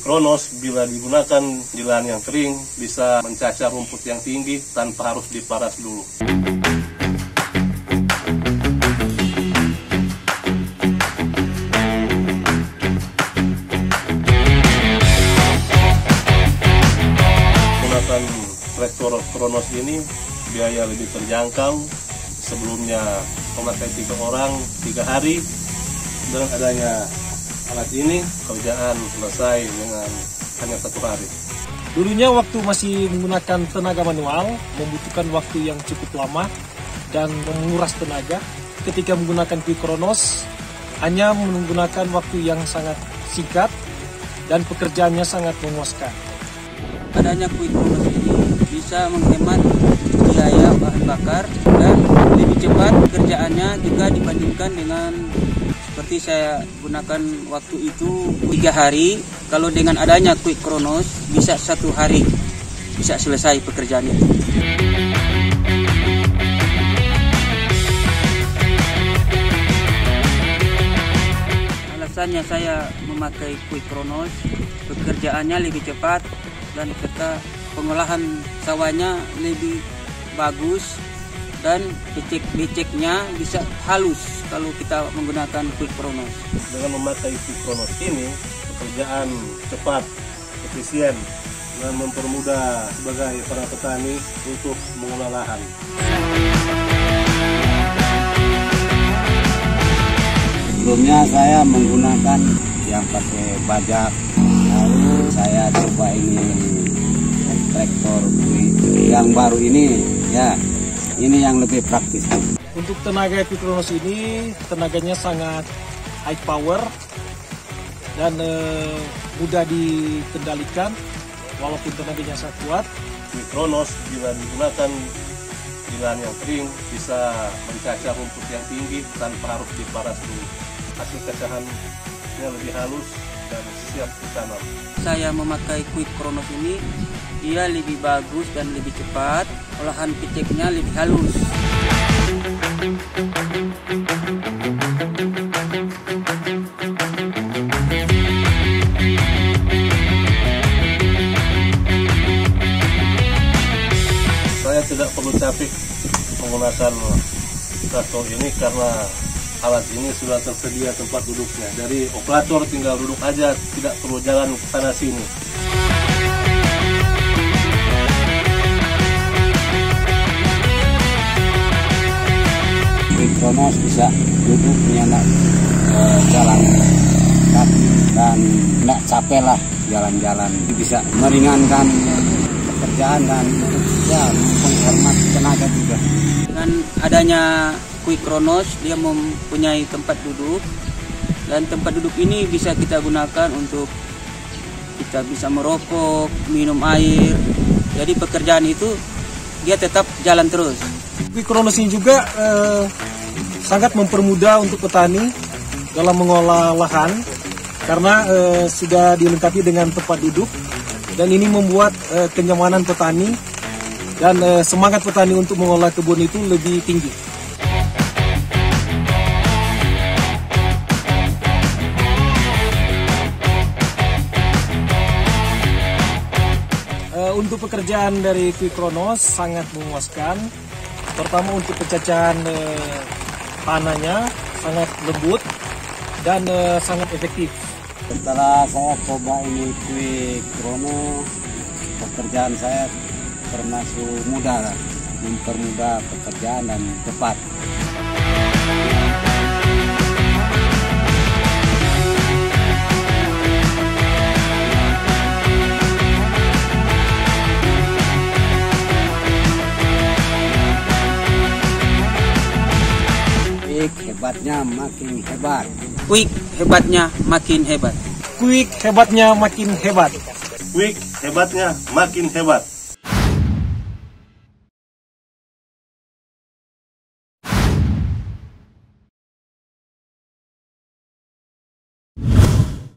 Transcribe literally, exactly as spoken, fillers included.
Quick Kronos bila digunakan di lahan yang kering bisa mencacar rumput yang tinggi tanpa harus diparas dulu. Menggunakan traktor Kronos ini biaya lebih terjangkau. Sebelumnya memakai tiga orang tiga hari, dengan adanya alat ini kerjaan selesai dengan hanya satu hari. Dulunya waktu masih menggunakan tenaga manual membutuhkan waktu yang cukup lama dan menguras tenaga. Ketika menggunakan Quick Kronos hanya menggunakan waktu yang sangat singkat dan pekerjaannya sangat memuaskan. Adanya Quick Kronos ini bisa menghemat biaya bahan bakar dan lebih cepat kerjaannya jika dibandingkan dengan seperti saya gunakan waktu itu tiga hari. Kalau dengan adanya Quick Kronos bisa satu hari bisa selesai pekerjaan itu. Alasannya saya memakai Quick Kronos, pekerjaannya lebih cepat dan serta pengolahan sawahnya lebih bagus dan becek-beceknya bisa halus kalau kita menggunakan Quick Kronos. Dengan memakai Quick Kronos ini, pekerjaan cepat, efisien, dan mempermudah sebagai para petani untuk mengolah lahan. Sebelumnya saya menggunakan yang pakai bajak, lalu saya coba ini traktor yang baru ini, ya ini yang lebih praktis. Untuk tenaga Quick Kronos ini tenaganya sangat high power dan eh, mudah dikendalikan walaupun tenaganya sangat kuat. Quick Kronos bila digunakan di lahan yang kering bisa mencacar rumput yang tinggi tanpa harus diparas dulu. Hasil cacahannya lebih halus dan siap ditanam. Saya memakai Quick Kronos ini, dia lebih bagus dan lebih cepat, olahan beceknya lebih halus. Saya tidak perlu capek menggunakan traktor ini karena alat ini sudah tersedia tempat duduknya. Dari operator tinggal duduk aja, tidak perlu jalan ke sana sini. Quick Kronos bisa duduk nyenak eh, jalan kaki dan tidak capek lah jalan-jalan, bisa meringankan pekerjaan dan ya menghemat tenaga juga. Dengan adanya Quick Kronos, dia mempunyai tempat duduk dan tempat duduk ini bisa kita gunakan untuk kita bisa merokok, minum air. Jadi pekerjaan itu dia tetap jalan terus. Quick Kronos ini juga eh, sangat mempermudah untuk petani dalam mengolah lahan karena eh, sudah dilengkapi dengan tempat duduk dan ini membuat eh, kenyamanan petani dan eh, semangat petani untuk mengolah kebun itu lebih tinggi. Eh, untuk pekerjaan dari Quick Kronos sangat memuaskan. Pertama untuk pencacahan eh, tanahnya sangat lembut dan eh, sangat efektif. Setelah saya coba ini Quick Kronos, pekerjaan saya termasuk mudah lah, mempermudah pekerjaan dan cepat. Quick hebatnya makin hebat. Quick hebatnya makin hebat. Quick hebatnya makin hebat. Quick hebatnya makin hebat.